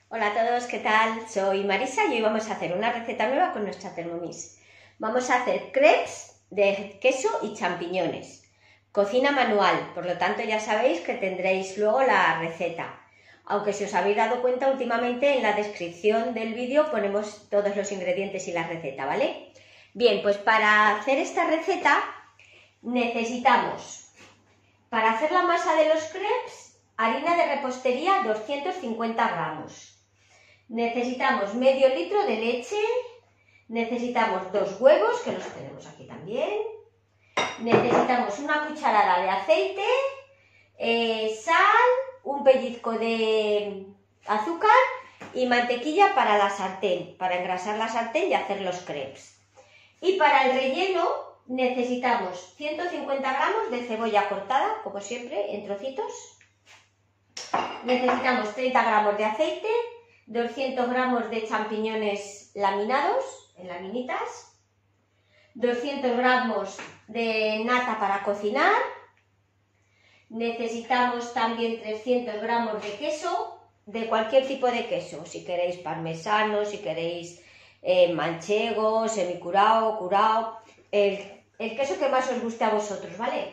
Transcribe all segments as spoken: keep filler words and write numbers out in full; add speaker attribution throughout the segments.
Speaker 1: Hola a todos, ¿qué tal? Soy Marisa y hoy vamos a hacer una receta nueva con nuestra Thermomix. Vamos a hacer crepes de queso y champiñones. Cocina manual, por lo tanto ya sabéis que tendréis luego la receta. Aunque si os habéis dado cuenta últimamente en la descripción del vídeo ponemos todos los ingredientes y la receta, ¿vale? Bien, pues para hacer esta receta necesitamos, para hacer la masa de los crepes, harina de repostería doscientos cincuenta gramos. Necesitamos medio litro de leche, necesitamos dos huevos, que los tenemos aquí también, necesitamos una cucharada de aceite, eh, sal, un pellizco de azúcar y mantequilla para la sartén, para engrasar la sartén y hacer los crepes. Y para el relleno necesitamos ciento cincuenta gramos de cebolla cortada, como siempre, en trocitos. Necesitamos treinta gramos de aceite, doscientos gramos de champiñones laminados, en laminitas, doscientos gramos de nata para cocinar, necesitamos también trescientos gramos de queso, de cualquier tipo de queso, si queréis parmesano, si queréis eh, manchego, semicurao, curao, el, el queso que más os guste a vosotros, ¿vale?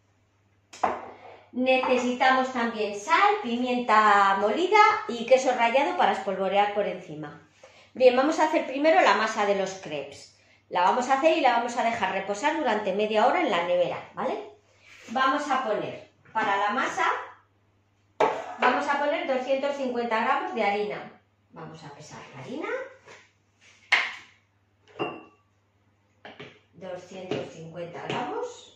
Speaker 1: Necesitamos también sal, pimienta molida y queso rallado para espolvorear por encima. Bien, vamos a hacer primero la masa de los crepes. La vamos a hacer y la vamos a dejar reposar durante media hora en la nevera, ¿vale? Vamos a poner, para la masa, vamos a poner doscientos cincuenta gramos de harina. Vamos a pesar la harina. doscientos cincuenta gramos.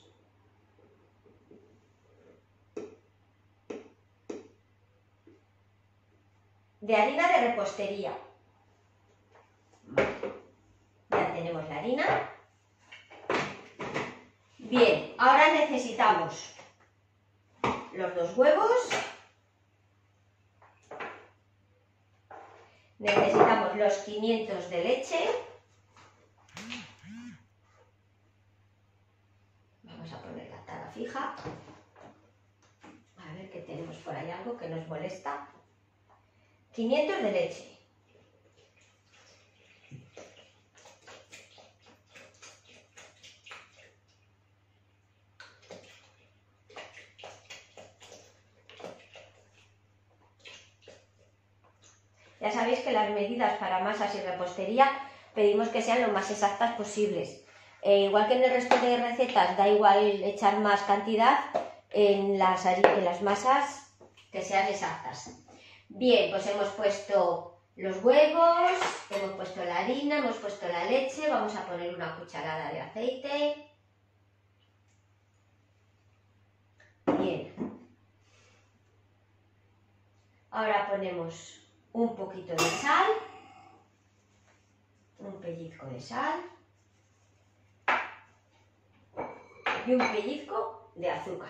Speaker 1: De harina de repostería. Ya tenemos la harina. Bien, ahora necesitamos los dos huevos. Necesitamos los quinientos de leche. Vamos a poner la tabla fija. A ver que tenemos por ahí algo que nos molesta. quinientos de leche. Ya sabéis que las medidas para masas y repostería pedimos que sean lo más exactas posibles. Eh, igual que en el resto de recetas da igual echar más cantidad, en las, en las masas que sean exactas. Bien, pues hemos puesto los huevos, hemos puesto la harina, hemos puesto la leche, vamos a poner una cucharada de aceite. Bien. Ahora ponemos un poquito de sal, un pellizco de sal y un pellizco de azúcar.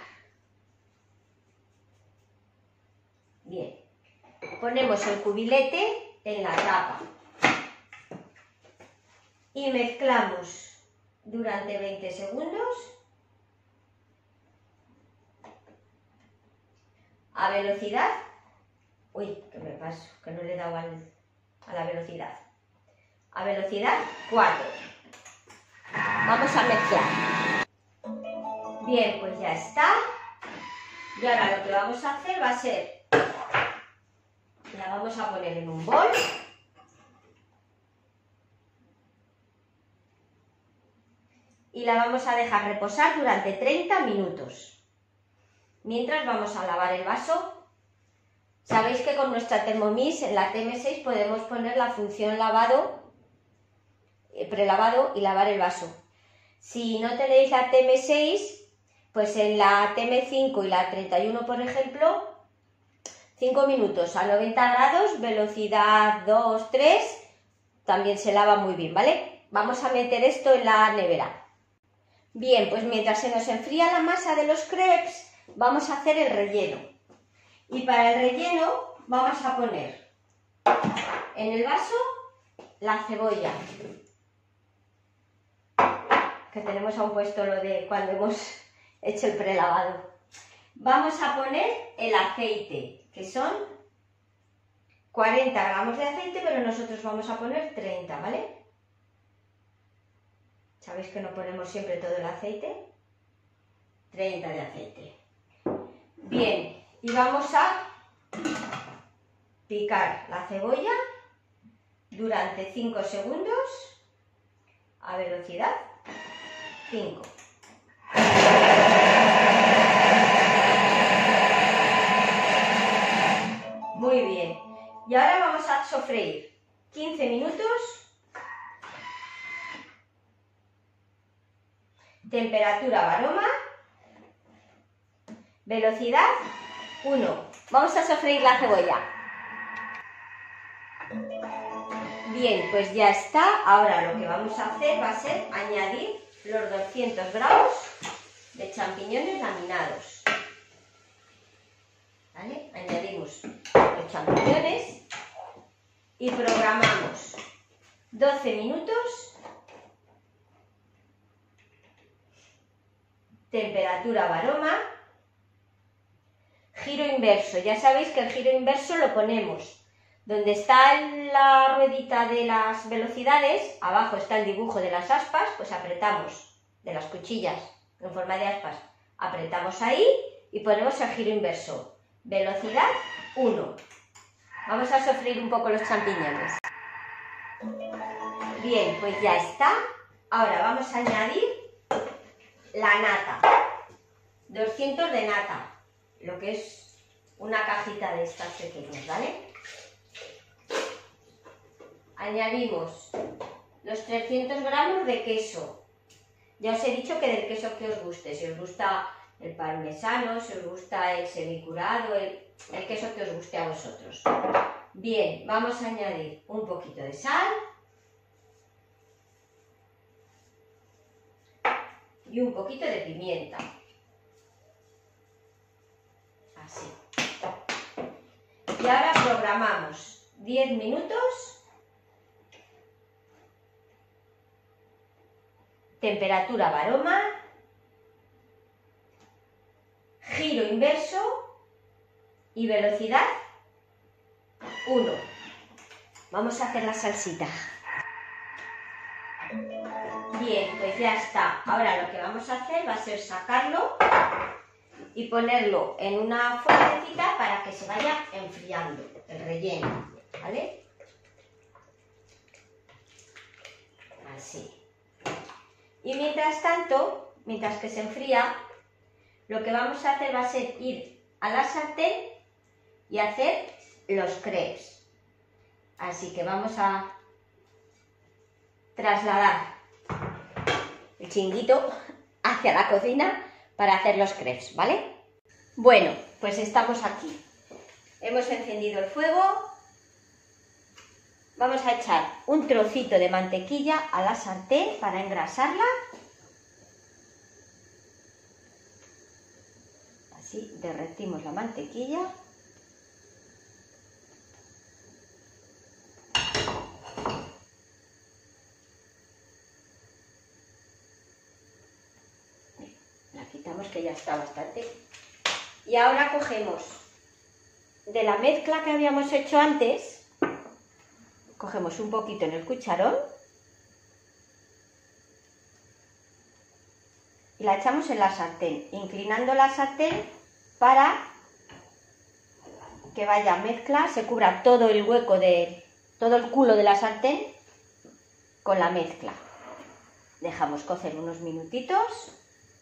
Speaker 1: Bien. Ponemos el cubilete en la tapa y mezclamos durante veinte segundos a velocidad, uy, que me paso, que no le he dado al, a la velocidad, a velocidad cuatro. Vamos a mezclar. Bien, pues ya está. Y ahora lo que vamos a hacer va a ser, la vamos a poner en un bol y la vamos a dejar reposar durante treinta minutos. Mientras vamos a lavar el vaso. Sabéis que con nuestra Thermomix en la T M seis podemos poner la función lavado, prelavado y lavar el vaso. Si no tenéis la T M seis, pues en la T M cinco y la treinta y uno, por ejemplo, cinco minutos a noventa grados, velocidad dos, tres, también se lava muy bien, ¿vale? Vamos a meter esto en la nevera. Bien, pues mientras se nos enfría la masa de los crepes, vamos a hacer el relleno. Y para el relleno vamos a poner en el vaso la cebolla, que tenemos aún puesto lo de cuando hemos hecho el prelavado. Vamos a poner el aceite, que son cuarenta gramos de aceite, pero nosotros vamos a poner treinta, ¿vale? ¿Sabéis que no ponemos siempre todo el aceite? treinta de aceite. Bien, y vamos a picar la cebolla durante cinco segundos a velocidad cinco. Muy bien. Y ahora vamos a sofreír quince minutos. Temperatura Varoma. Velocidad uno. Vamos a sofreír la cebolla. Bien, pues ya está. Ahora lo que vamos a hacer va a ser añadir los doscientos gramos de champiñones laminados. ¿Vale? Añadimos los champiñones y programamos doce minutos. Temperatura Varoma. Giro inverso. Ya sabéis que el giro inverso lo ponemos donde está la ruedita de las velocidades, abajo está el dibujo de las aspas, pues apretamos, de las cuchillas en forma de aspas, apretamos ahí y ponemos el giro inverso. Velocidad uno. Vamos a sofreír un poco los champiñones. Bien, pues ya está. Ahora vamos a añadir la nata. doscientos de nata, lo que es una cajita de estas pequeñas, ¿vale? Añadimos los trescientos gramos de queso. Ya os he dicho que del queso que os guste, si os gusta el parmesano, si os gusta el semicurado, el, el queso que os guste a vosotros. Bien, vamos a añadir un poquito de sal y un poquito de pimienta. Así. Y ahora programamos diez minutos. Temperatura Varoma, giro inverso y velocidad uno. Vamos a hacer la salsita. Bien, pues ya está. Ahora lo que vamos a hacer va a ser sacarlo y ponerlo en una fuentecita para que se vaya enfriando el relleno, ¿vale? Así. Y mientras tanto, mientras que se enfría, lo que vamos a hacer va a ser ir a la sartén y hacer los crepes. Así que vamos a trasladar el chinguito hacia la cocina para hacer los crepes, ¿vale? Bueno, pues estamos aquí. Hemos encendido el fuego. Vamos a echar un trocito de mantequilla a la sartén para engrasarla. Así derretimos la mantequilla. La quitamos que ya está bastante. Y ahora cogemos de la mezcla que habíamos hecho antes. Cogemos un poquito en el cucharón y la echamos en la sartén, inclinando la sartén para que vaya mezcla, se cubra todo el hueco de todo el culo de la sartén con la mezcla. Dejamos cocer unos minutitos,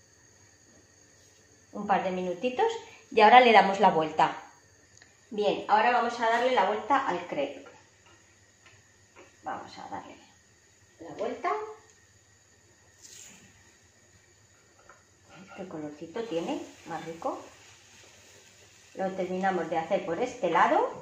Speaker 1: un par de minutitos y ahora le damos la vuelta. Bien, ahora vamos a darle la vuelta al crepe. Vamos a darle la vuelta. ¿Qué colorcito tiene? Más rico. Lo terminamos de hacer por este lado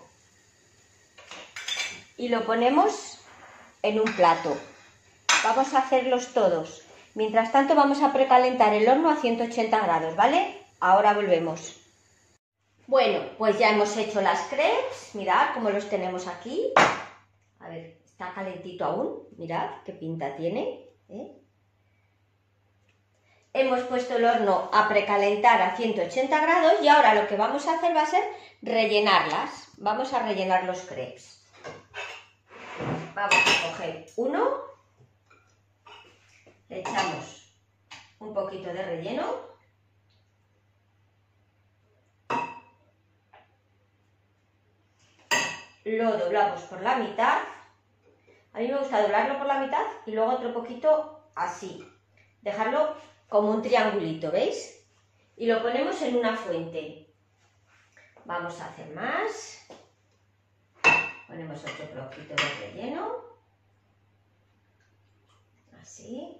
Speaker 1: y lo ponemos en un plato. Vamos a hacerlos todos. Mientras tanto vamos a precalentar el horno a ciento ochenta grados, ¿vale? Ahora volvemos. Bueno, pues ya hemos hecho las crepes. Mirad cómo los tenemos aquí. A ver, está calentito aún. Mirad qué pinta tiene, ¿eh? hemos puesto el horno a precalentar a ciento ochenta grados y ahora lo que vamos a hacer va a ser rellenarlas. Vamos a rellenar los crepes. Vamos a coger uno, le echamos un poquito de relleno, lo doblamos por la mitad. A mí me gusta doblarlo por la mitad y luego otro poquito así, dejarlo como un triangulito, ¿veis? Y lo ponemos en una fuente. Vamos a hacer más. Ponemos otro poquito de relleno. Así.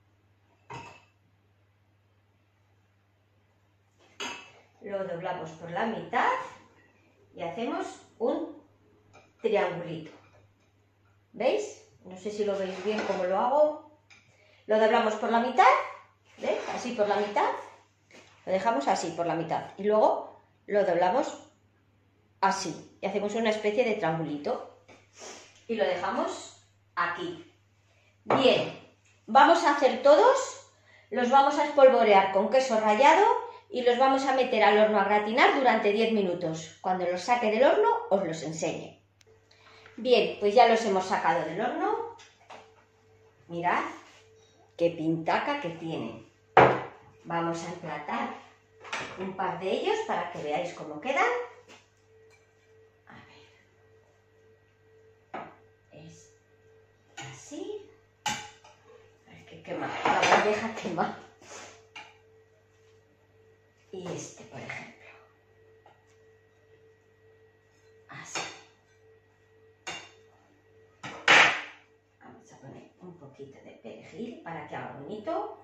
Speaker 1: Lo doblamos por la mitad y hacemos un triangulito. ¿Veis? No sé si lo veis bien cómo lo hago. Lo doblamos por la mitad, ¿veis? Así por la mitad. Lo dejamos así por la mitad. Y luego lo doblamos así. Y hacemos una especie de triangulito. Y lo dejamos aquí. Bien, vamos a hacer todos. Los vamos a espolvorear con queso rallado y los vamos a meter al horno a gratinar durante diez minutos. Cuando los saque del horno os los enseñe. Bien, pues ya los hemos sacado del horno. Mirad qué pintaca que tienen. Vamos a emplatar un par de ellos para que veáis cómo quedan. A ver. Es así. Hay que quemar. La bandeja quema. Y este, por ejemplo. Así. Vamos a poner un poquito de perejil para que haga bonito.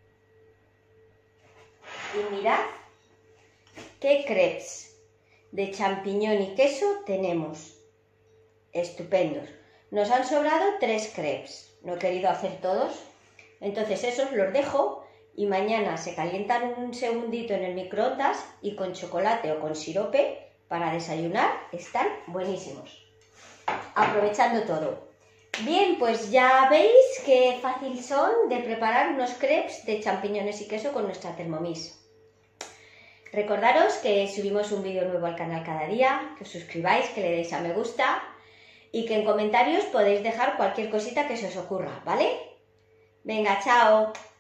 Speaker 1: Y mirad qué crepes de champiñón y queso tenemos. Estupendos. Nos han sobrado tres crepes. No he querido hacer todos. Entonces esos los dejo y mañana se calientan un segundito en el microondas y con chocolate o con sirope para desayunar están buenísimos. Aprovechando todo. Bien, pues ya veis qué fácil son de preparar unos crepes de champiñones y queso con nuestra Thermomix. Recordaros que subimos un vídeo nuevo al canal cada día, que os suscribáis, que le deis a me gusta y que en comentarios podéis dejar cualquier cosita que se os ocurra, ¿vale? Venga, chao.